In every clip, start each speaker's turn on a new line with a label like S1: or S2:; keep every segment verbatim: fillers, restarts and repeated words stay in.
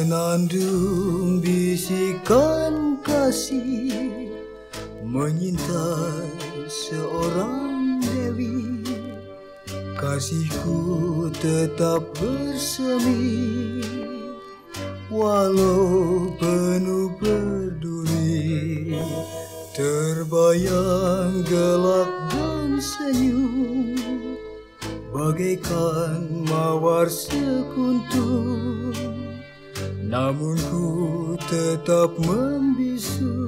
S1: Senandung bisikan kasih menyintai seorang dewi, kasihku tetap bersemi walau penuh berduri. Terbayang gelak dan senyum bagaikan mawar sekuntum, namun ku tetap membisu.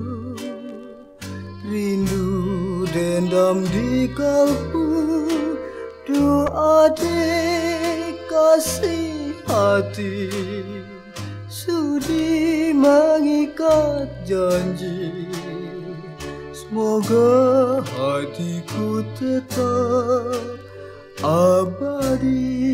S1: Rindu dendam di kalbu, doa dek kasih hati, sudi mengikat janji. Semoga hatiku tetap abadi.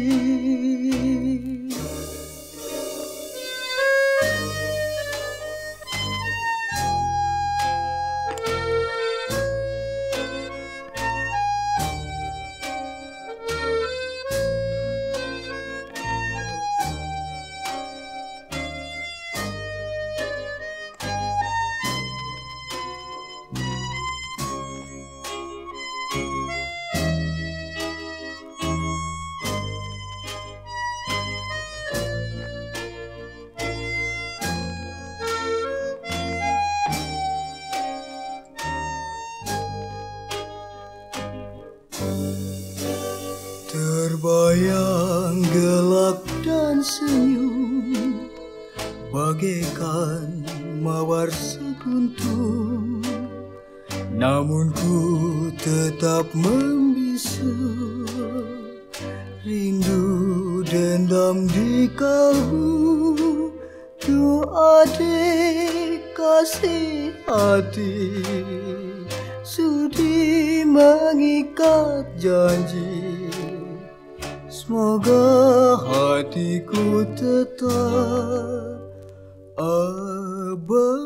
S1: Terbayang gelak dan senyum bagaikan mawar sekuntum, namun ku tetap membisu. Rindu dendam di kalbu, doa dek kasih hati, sudi mengikat janji. Semoga hatiku tetap abadi.